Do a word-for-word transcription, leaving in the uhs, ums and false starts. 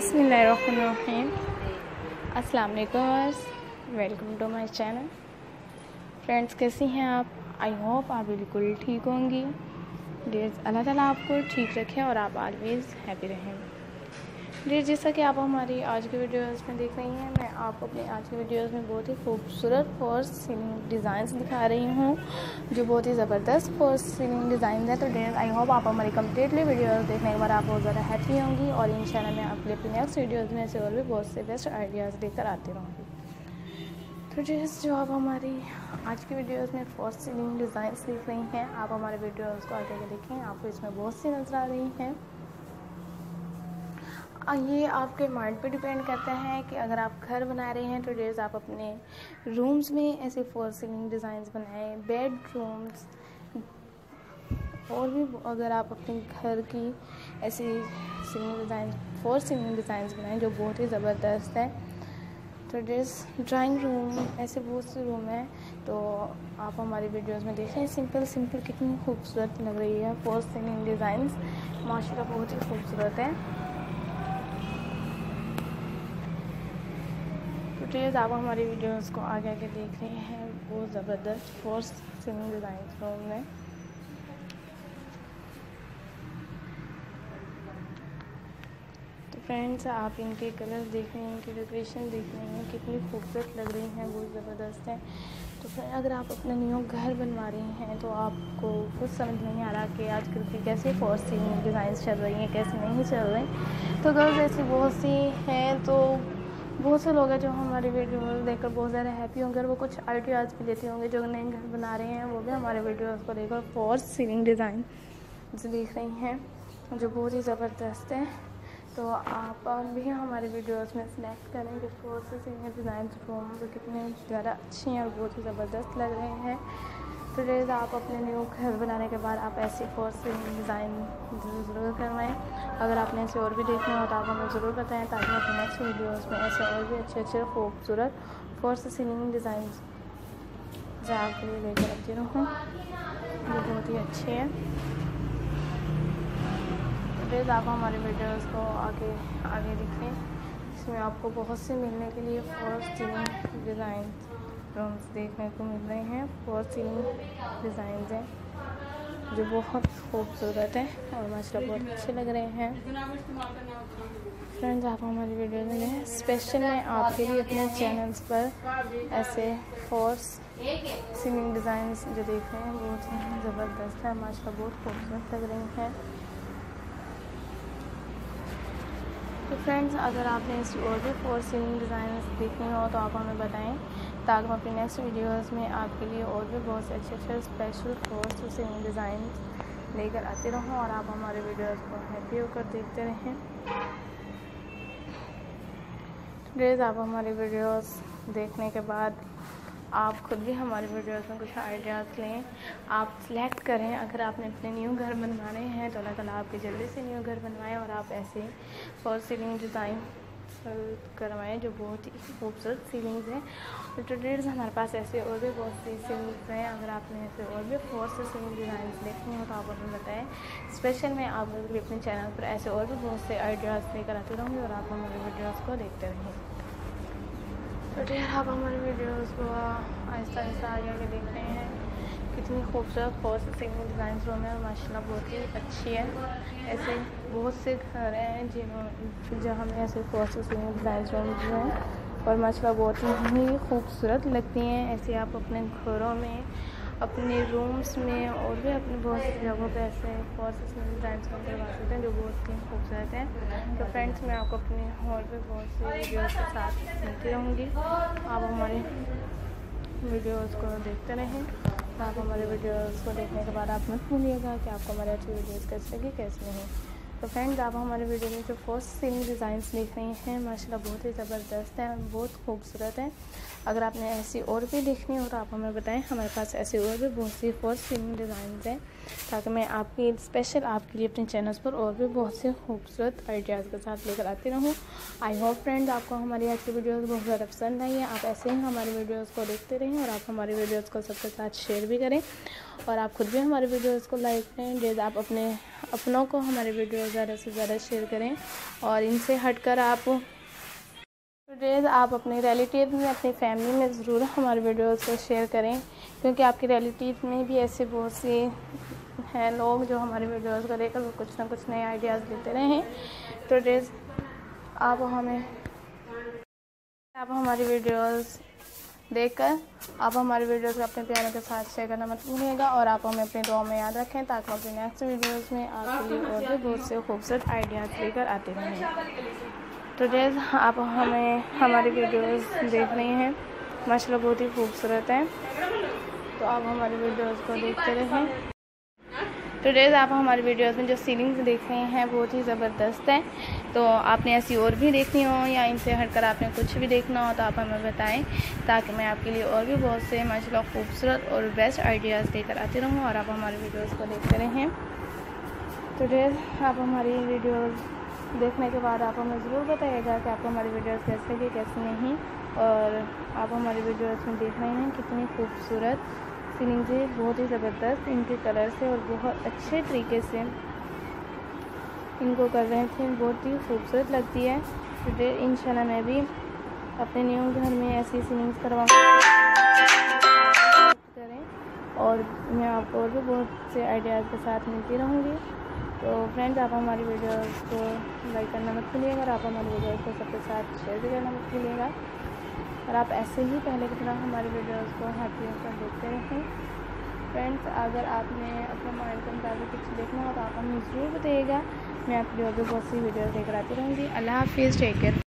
बिस्मिल्लाहिर्रहमानिर्रहीम। अस्सलाम वालेकुम, welcome to my channel. Friends, कैसी हैं आप? आई होप आप बिल्कुल ठीक होंगी। डेज अल्लाह ताला आपको ठीक रखे और आप ऑलवेज़ हैप्पी रहें। डेज जैसा कि आप हमारी आज की वीडियोस में देख रही हैं, मैं आपको अपनी आज की वीडियोस में बहुत ही खूबसूरत फॉल्स सीलिंग डिज़ाइंस दिखा रही हूँ, जो बहुत ही ज़बरदस्त फॉल्स सीलिंग डिज़ाइन है। तो डेज आई होप आप हमारी कम्प्लीटली वीडियोस देखने के बाद आप बहुत ज़्यादा हैप्पी होंगी और इंशाल्लाह मैं आपके लिए अपनी नेक्स्ट वीडियोज़ में से और भी बहुत से बेस्ट आइडियाज़ लेकर आती रहूँगी। तो डेज जो आप हमारी आज की वीडियोस में फॉल्स सीलिंग डिज़ाइंस देख रही हैं, आप हमारे वीडियोज़ को आगे आगे देखें, आपको इसमें बहुत सी नज़र आ रही हैं। ये आपके माइंड पे डिपेंड करता है कि अगर आप घर बना रहे हैं तो डेज आप अपने रूम्स में ऐसे फॉल सीलिंग डिज़ाइंस बनाएं, बेड रूम्स, और भी अगर आप अपने घर की ऐसी ceiling design fall ceiling designs बनाएं जो बहुत ही ज़बरदस्त है। तो डेज ड्राइंग रूम, ऐसे बहुत से रूम हैं, तो आप हमारी वीडियोस में देखें सिंपल सिंपल कितनी खूबसूरत लग रही है फॉल सीलिंग डिज़ाइंस, माशाल्लाह बहुत ही खूबसूरत है। प्लीज़ आप हमारी वीडियोस को आगे आगे देख रहे हैं, बहुत ज़बरदस्त फॉल्स सीलिंग डिज़ाइन रूम में। तो फ्रेंड्स, आप इनके कलर्स देख रहे हैं, इनकी डेकोरेशन देख रहे हैं, कितनी खूबसूरत लग रही हैं, बहुत ज़बरदस्त है। तो फ्रेंड, अगर आप अपना न्यू घर बनवा रहे हैं तो आपको कुछ समझ नहीं आ रहा कि आजकल की कैसे फॉल्स सीलिंग डिज़ाइन चल रही हैं, कैसे नहीं चल रही, तो गर्ल्स ऐसी बहुत सी हैं, तो बहुत से लोग हैं जो हमारी वीडियो देखकर बहुत ज़्यादा हैप्पी होंगे और वो कुछ आइडियाज़ भी लेते होंगे। जो नए घर बना रहे हैं वो भी हमारे वीडियोस को देखकर फॉल्स सीलिंग डिज़ाइन देख रही हैं, जो बहुत ही ज़बरदस्त है। तो आप भी हमारे वीडियोस में सिलेक्ट करें कि फॉल्स सीलिंग डिज़ाइन रूम जो कितने ज़्यादा अच्छी हैं और बहुत ही ज़बरदस्त लग रहे हैं। तो डेज आप अपने न्यू घर बनाने के बाद आप ऐसी फॉल्स सीलिंग डिज़ाइन ज़रूर करवाएं। अगर आपने ऐसे और भी देखने हो तो आप हमें ज़रूर बताएं, ताकि मैं अपने नेक्स्ट वीडियोस में ऐसे और भी अच्छे अच्छे खूबसूरत फॉल्स सीलिंग डिज़ाइन जो आपके लिए लेकर आती रहूँ, जो बहुत ही अच्छे हैं। तो डेज आप हमारी वीडियोस को आगे आगे देखें, इसमें आपको बहुत से मिलने के लिए फॉल्स सीलिंग डिज़ाइन रूम्स देखने को मिल रहे हैं। फॉल्स सीलिंग डिज़ाइन हैं जो बहुत खूबसूरत है और माशाल्लाह बहुत अच्छे लग रहे हैं। फ्रेंड्स, आप हमारी वीडियो में स्पेशल में आपके लिए अपने चैनल्स पर ऐसे फॉल्स सीलिंग डिज़ाइंस जो देख रहे हैं बहुत ही ज़बरदस्त है, माशाल्लाह बहुत खूबसूरत लग रही हैं। तो फ्रेंड्स, अगर आपने ऐसी और भी फॉल्स सीलिंग डिज़ाइन देखनी हो तो आप हमें बताएं, ताकि मैं अपनी नेक्स्ट वीडियोस में आपके लिए और भी बहुत से अच्छे अच्छे स्पेशल फॉल्स सीलिंग डिज़ाइन लेकर आते रहूं और आप हमारे वीडियोस को हैप्पी होकर देखते रहें। प्लीज़ आप हमारी वीडियोस देखने के बाद आप खुद भी हमारे वीडियोस में कुछ आइडियाज़ लें, आप सिलेक्ट करें। अगर आपने अपने न्यू घर बनवाने हैं तो अल्लाह ताला आपके जल्दी से न्यू घर बनवाएं और आप ऐसे फॉल्स सीलिंग डिज़ाइन करवाएं जो बहुत ही खूबसूरत सीलिंग्स हैं। तो टुडेज हमारे पास ऐसे और भी बहुत सी सीलिंग्स हैं। अगर आपने ऐसे और भी फॉल्स सीलिंग डिज़ाइन देखनी हो तो आप हमें बताएं, स्पेशल मैं आप लोगों के लिए अपने चैनल पर ऐसे और भी बहुत से आइडियाज़ लेकर आती रहूँगी और आप हमारे वीडियोज़ को देखते रहें। तो डेयर आप हमारे वीडियोस को आहिस्ता आहिस्ता आगे आगे देख रहे हैं, कितनी खूबसूरत फॉल्स सीलिंग डिज़ाइन रूम है, माशाल्लाह बहुत ही अच्छी है। ऐसे बहुत से घर हैं जिन्होंने जहाँ में ऐसे फॉल्स सीलिंग डिज़ाइन रूम हैं और माशाल्लाह बहुत ही खूबसूरत लगती हैं। ऐसे आप अपने घरों में, अपने रूम्स में और भी अपने बहुत सी जगहों पे ऐसे फॉल्स सीलिंग डिज़ाइन रूम करवा सकते हैं जो बहुत ही खूबसूरत हैं। तो फ्रेंड्स, मैं आपको अपने और भी बहुत सी वीडियोस के साथ मिलती रहूँगी। आप हमारे वीडियोस को देखते रहें। तो आप हमारे वीडियोस को देखने के बाद आप मत भूलिएगा कि आपको हमारे अच्छी वीडियोस कैसे लगी कैसे नहीं। तो फ्रेंड्स, आप हमारे वीडियो में जो फॉल्स सीलिंग डिज़ाइंस देख रही हैं माशाल्लाह बहुत ही ज़बरदस्त है और बहुत खूबसूरत है। अगर आपने ऐसी और भी देखनी हो तो आप हमें बताएं, हमारे पास ऐसी और भी बहुत सी फॉल्स सीलिंग डिज़ाइंस हैं, ताकि मैं आपकी स्पेशल आपके लिए अपने चैनल्स पर और भी बहुत से खूबसूरत आइडियाज़ के साथ लेकर आती रहूँ। आई होप फ्रेंड्स आपको हमारी आज की वीडियोज़ बहुत ज़्यादा पसंद आई है। आप ऐसे ही हमारी वीडियोज़ को देखते रहें और आप हमारी वीडियोज़ को सबके साथ शेयर भी करें और आप खुद भी हमारे वीडियोज़ को लाइक करें। डेज आप अपने अपनों को हमारे वीडियो ज़्यादा से ज़्यादा शेयर करें और इनसे हटकर आप फ्रेंड्स आप अपने रिलेटिव में, अपनी फैमिली में ज़रूर हमारे वीडियोस को शेयर करें, क्योंकि आपके रिलेटिव में भी ऐसे बहुत से हैं लोग जो हमारे वीडियोस को देखकर वो कुछ ना कुछ नए आइडियाज़ देते रहें। तो फ्रेंड्स आप हमें आप हमारी वीडियोस देखकर आप हमारे वीडियोस को अपने प्यारों के साथ शेयर करना मत भूलिएगा और आप हमें अपने दुआ में याद रखें, ताकि अपने नेक्स्ट वीडियोस में आपके लिए और भी बहुत से खूबसूरत आइडियाज़ लेकर आते रहें। तो फ्रेंड्स आप हमें हमारी वीडियोस देख रहे हैं, माशाल्लाह बहुत ही खूबसूरत हैं, तो आप हमारी वीडियोस को देखते रहें। तो फ्रेंड्स आप हमारी वीडियोस में जो सीलिंग्स देख रहे हैं बहुत ही ज़बरदस्त है, तो आपने ऐसी और भी देखनी हो या इनसे हटकर आपने कुछ भी देखना हो तो आप हमें बताएं, ताकि मैं आपके लिए और भी बहुत से माशाल्लाह खूबसूरत और बेस्ट आइडियाज़ लेकर आती रहूँ और आप हमारी वीडियोस को देखते रहें। तो फ्रेंड्स आप हमारी वीडियोस देखने के बाद आप हमें ज़रूर बताइएगा कि आपको हमारी वीडियोस कैसे लगी कैसे नहीं, और आप हमारी वीडियोस में देख रहे हैं कितनी खूबसूरत सीलिंग से, बहुत ही ज़बरदस्त इनके कलर से और बहुत अच्छे तरीके से इनको कर रहे थे, बहुत ही खूबसूरत लगती है। तो फिर इंशाल्लाह मैं भी अपने न्यू घर में ऐसी सीलिंग्स करवा करें और मैं आपको और भी बहुत से आइडियाज़ के साथ मिलती रहूँगी। तो फ्रेंड्स आप हमारी वीडियोस को लाइक करना मत भूलिएगा और आप हमारी वीडियोस को सबके साथ शेयर भी करना मत भूलिएगा, और आप ऐसे ही पहले की तरह हमारी वीडियोस को हैप्पी होकर देखते रहें। फ्रेंड्स अगर आपने अपने माइंड के मुताबिक कुछ देखना हो तो आप हमें ज़रूर बताइएगा, मैं आपके लिए और भी बहुत सी वीडियोस लेकर आती रहूँगी। अल्लाह हाफिज़, टेक केयर।